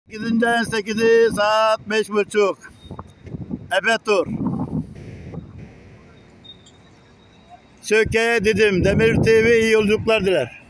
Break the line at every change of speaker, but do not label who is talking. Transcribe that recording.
8'inden 8'i saat 5.30. Efe tur. Söke dedim. Demir TV iyi yolculuklar diler.